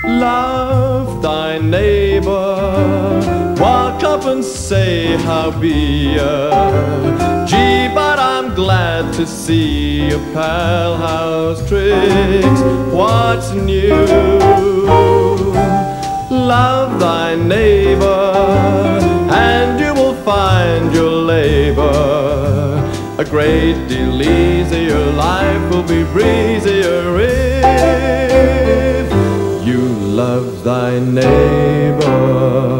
Love thy neighbor, walk up and say how be ya. Gee, but I'm glad to see your pal. How's tricks? What's new? Love thy neighbor, and you will find your labor a great deal easier. Life will be breezier if you love thy neighbor.